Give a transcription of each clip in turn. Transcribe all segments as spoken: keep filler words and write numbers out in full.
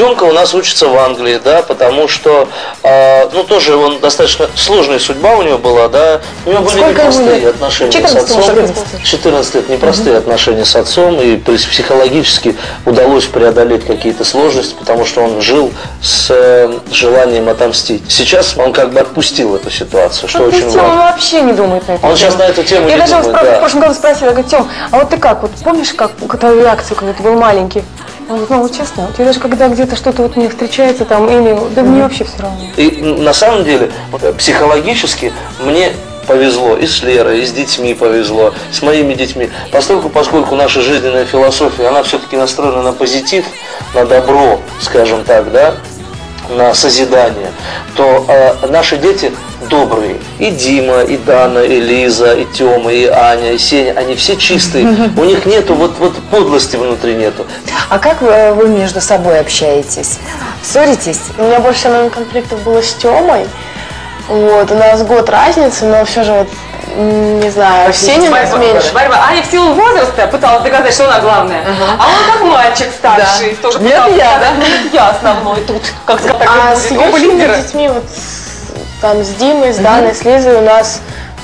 Тёмка у нас учится в Англии, да, потому что, э, ну, тоже он достаточно сложная судьба у него была, да. У него были Сколько непростые отношения четырнадцать, с отцом. четырнадцать. четырнадцать лет, непростые угу. отношения с отцом, и то есть психологически удалось преодолеть какие-то сложности, потому что он жил с э, желанием отомстить. Сейчас он как бы отпустил эту ситуацию, что отпустил, очень важно. Он вообще не думает на это. Он сейчас на эту тему я не даже думает, Я даже да. в прошлом году спросила, я говорю, Тём, а вот ты как, вот помнишь, как твою реакцию, когда ты был маленький? Он говорит, ну вот честно, у тебя даже когда где-то что-то вот мне встречается там, или, да мне вообще все равно. И на самом деле, психологически мне повезло, и с Лерой, и с детьми повезло, с моими детьми. Поскольку, поскольку наша жизненная философия, она все-таки настроена на позитив, на добро, скажем так, да, на созидание, то э, наши дети добрые. И Дима, и Дана, и Лиза, и Тёма, и Аня, и Сеня, они все чистые. У них нету, вот, вот подлости внутри нету. А как вы, вы между собой общаетесь? Ссоритесь? У меня больше, наверное, конфликтов было с Тёмой. Вот, у нас год разницы, но все же вот, не знаю, все не нас меньше. Борьба. Аня в силу возраста пыталась доказать, что она главная. Uh-huh. А он как мальчик старший, да. тоже Нет, пытался, я, да? Ну, я основной тут, как сказать, а с ее детьми, вот, там, с Димой, с Даной, uh-huh. с Лизой у нас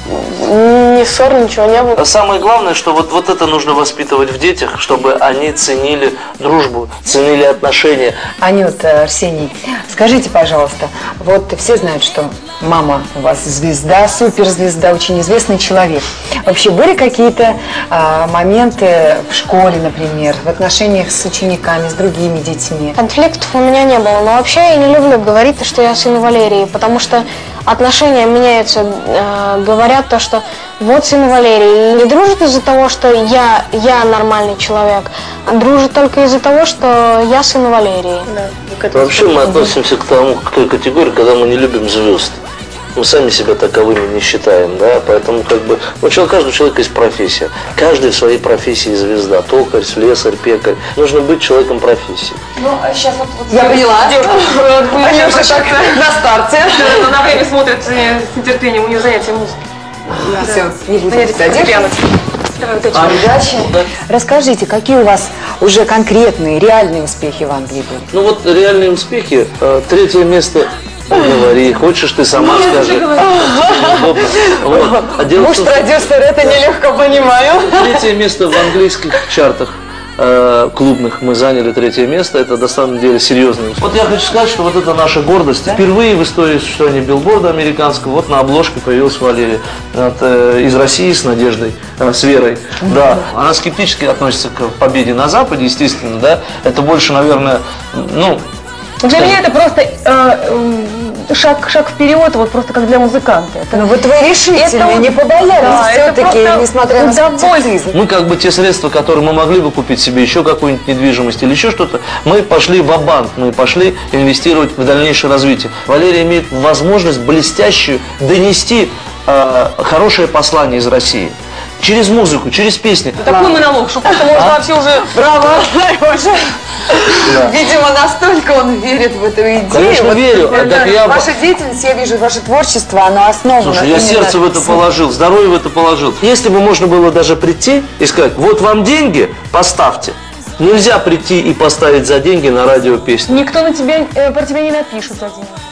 ни ссор, ничего не было. Самое главное, что вот, вот это нужно воспитывать в детях, чтобы они ценили дружбу, ценили отношения. Анюта, Арсений, скажите, пожалуйста, вот все знают, что мама у вас звезда, суперзвезда, очень известный человек. Вообще были какие-то а, моменты в школе, например, в отношениях с учениками, с другими детьми? Конфликтов у меня не было, но вообще я не люблю говорить, что я сын Валерии, потому что отношения меняются, э, говорят то, что вот сын Валерии, не дружит из-за того, что я, я нормальный человек, а дружит только из-за того, что я сын Валерии. Да, вообще мы относимся к тому, к той категории, когда мы не любим звезд. Мы сами себя таковыми не считаем, да, поэтому как бы, ну, у каждого человека есть профессия, каждый в своей профессии звезда, токарь, слесарь, пекарь, нужно быть человеком профессии. Ну, а сейчас вот, вот я поняла, они уже так на старте, на время смотрят с нетерпением, у нее занятия музыкой. Все, не будем задерживать. Удачи. Расскажите, какие у вас уже конкретные, реальные успехи в Англии были? Ну вот реальные успехи, третье место. Говори, хочешь, ты сама Нет, скажи. Вот. А муж-продюсер, это нелегко понимаю. Третье место в английских чартах э, клубных мы заняли третье место. Это на самом деле серьезный успех. Вот я хочу сказать, что вот это наша гордость. Да? Впервые в истории существования билборда американского вот на обложке появилась Валерия вот, э, из России с Надеждой, э, с Верой. Mm-hmm. Да, она скептически относится к победе на Западе, естественно, да. Это больше, наверное, ну. Для меня это просто э, шаг, шаг вперед, вот просто как для музыканта. Это, ну вот вы решительно, не побоялись, да, все-таки, несмотря на скептицизм. Мы как бы те средства, которые мы могли бы купить себе, еще какую-нибудь недвижимость или еще что-то, мы пошли ва-банк, мы пошли инвестировать в дальнейшее развитие. Валерия имеет возможность блестящую донести э, хорошее послание из России. Через музыку, через песни. Такой монолог, что просто можно вообще уже... Браво! Видимо, настолько он верит в эту идею. Конечно, верю. Ваша деятельность, я вижу, ваше творчество, оно основано. Слушай, я сердце в это положил, здоровье в это положил. Если бы можно было даже прийти и сказать, вот вам деньги, поставьте. Нельзя прийти и поставить за деньги на радио песню. Никто на тебя, про тебя не напишет за деньги.